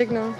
Ikke noget.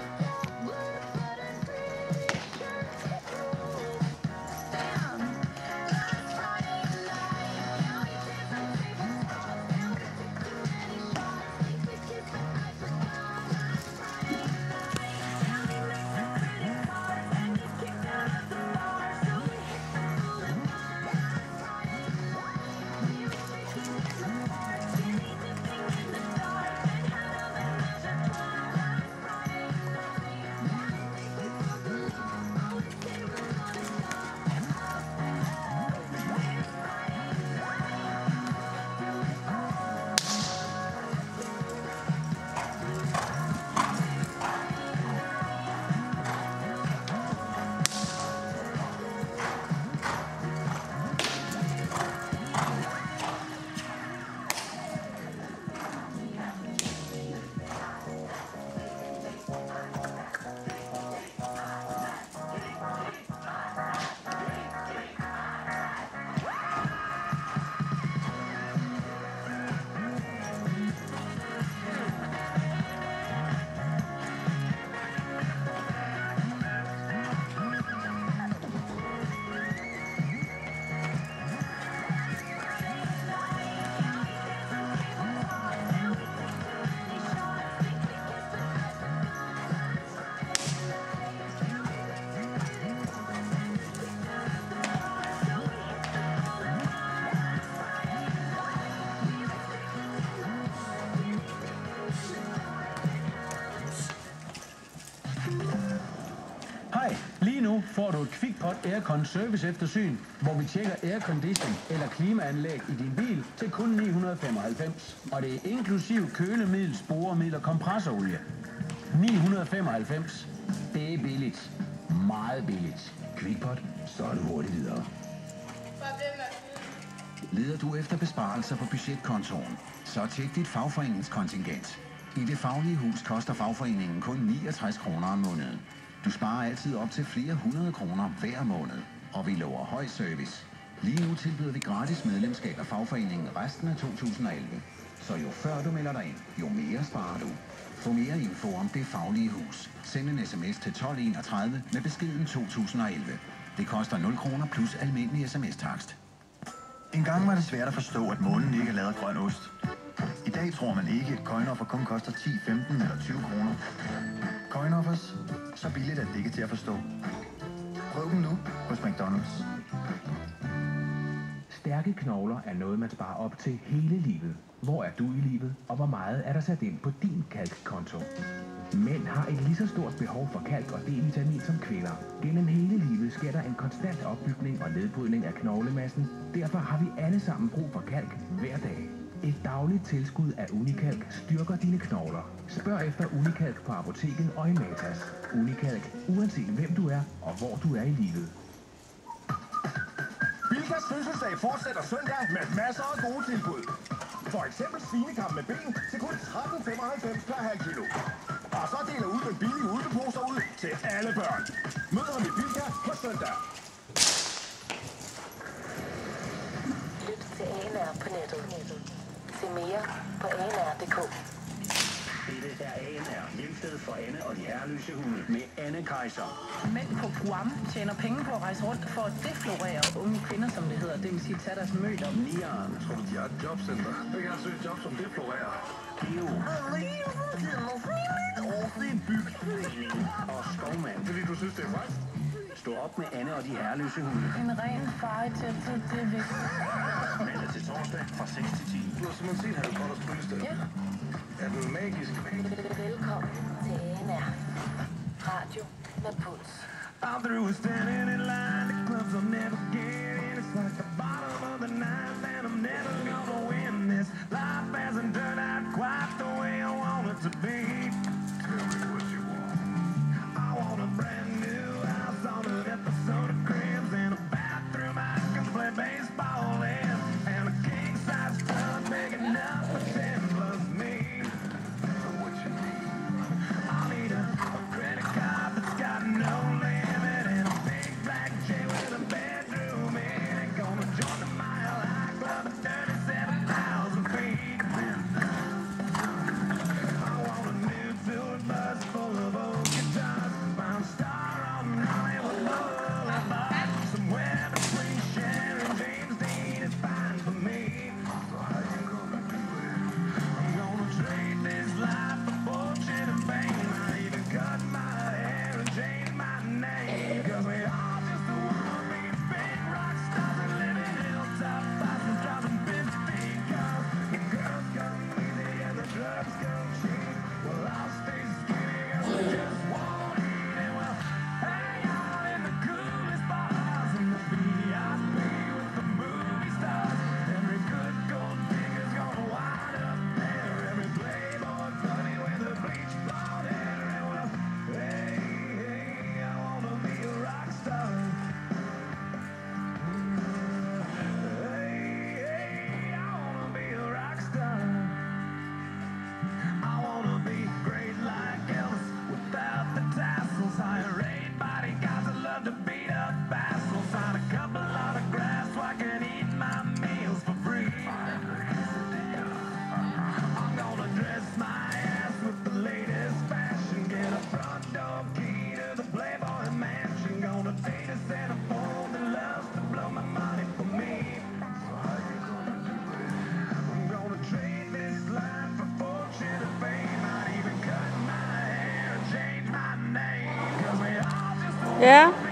Lige nu får du et QuickPot Aircon service eftersyn, hvor vi tjekker aircondition eller klimaanlæg i din bil til kun 995. Og det er inklusiv kølemiddel, sporemiddel og kompressolie. 995. Det er billigt. Meget billigt. QuickPot, så er du hurtigt videre. Leder du efter besparelser på budgetkontoen, så tjek dit fagforeningskontingent. I Det Faglige Hus koster fagforeningen kun 69 kroner om måneden. Du sparer altid op til flere 100 kroner hver måned, og vi lover høj service. Lige nu tilbyder vi gratis medlemskab af fagforeningen resten af 2011. Så jo før du melder dig ind, jo mere sparer du. Få mere info om Det Faglige Hus. Send en sms til 1231 med beskeden 2011. Det koster 0 kroner plus almindelig sms-takst. En gang var det svært at forstå, at månen ikke er lavet af grøn ost. I dag tror man ikke, at coinoffer kun koster 10, 15 eller 20 kroner. Coinoffers, så billigt, at det ikke er til at forstå. Prøv dem nu hos McDonald's. Stærke knogler er noget, man sparer op til hele livet. Hvor er du i livet, og hvor meget er der sat ind på din kalkkonto? Mænd har et lige så stort behov for kalk og D-vitamin som kvinder. Gennem hele livet sker der en konstant opbygning og nedbrydning af knoglemassen. Derfor har vi alle sammen brug for kalk hver dag. Et dagligt tilskud af Unikalk styrker dine knogler. Spørg efter Unikalk på apoteket og i Matas. Unikalk, uanset hvem du er og hvor du er i livet. Bilkas fødselsdag fortsætter søndag med masser af gode tilbud. For eksempel svinekam med ben til kun 13,95 per halv kilo. Og så deler ud med billige ulveposer ud til alle børn. Mød ham i Bilka på søndag. Lyt til ANR på nettet. Se mere på ANR.dk. Dette er ANR, hjemsted for Anne og de herreløse hunde med Anne Kaiser. Mænd på Guam tjener penge på at rejse rundt for at deflorere unge kvinder, som det hedder. Det vil sige, tage deres møder. Nian. Tror du, de har et jobcenter? Jeg kan søge job som deflorerer. Geo. Og Skovmand. Fordi du synes, det er fejl? Stå op med Anne og de herreløse hunde. En ren fejtættet, det er vigtigt. Mandag til torsdag fra 6 til 10. Du har simpelthen set Harry Potters tryllested. Ja. Er den magisk? Velkommen til ANR. Radio med puls. I'm through standing in line, the clubs will never get in. It's like the bottom of the ninth, and I'm never gonna win this. Life hasn't turned out quite the way I want it to be. Tell me what you want. I want a brand new house on an episode of Cribs and a bathroom I can play baseball in, and a king-size tub big enough for 10 plus me. What you need? I need a credit card that's got no limit and a big black chair with a bedroom in it. Gonna Ja.